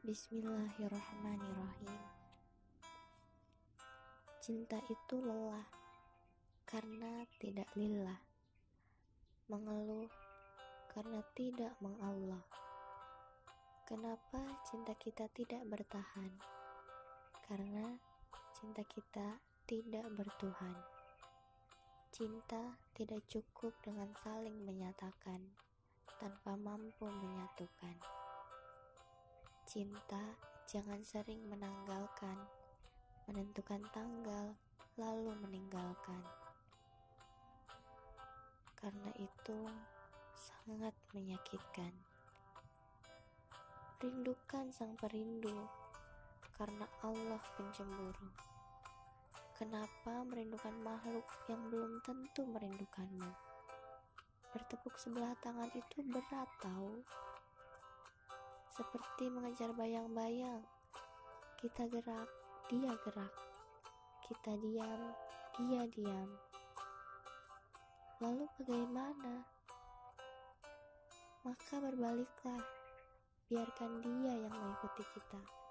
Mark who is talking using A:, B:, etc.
A: Bismillahirrahmanirrahim. Cinta itu lelah karena tidak lillah, mengeluh karena tidak mengallah. Kenapa cinta kita tidak bertahan? Karena cinta kita tidak bertuhan. Cinta tidak cukup dengan saling menyatakan tanpa mampu menyatukan. Cinta jangan sering menanggalkan, menentukan tanggal, lalu meninggalkan. Karena itu sangat menyakitkan. Rindukan sang perindu, karena Allah pencemburu. Kenapa merindukan makhluk yang belum tentu merindukanmu? Bertepuk sebelah tangan itu berat tahu. Seperti mengejar bayang-bayang. Kita gerak, dia gerak. Kita diam, dia diam. Lalu bagaimana? Maka berbaliklah, biarkan dia yang mengikuti kita.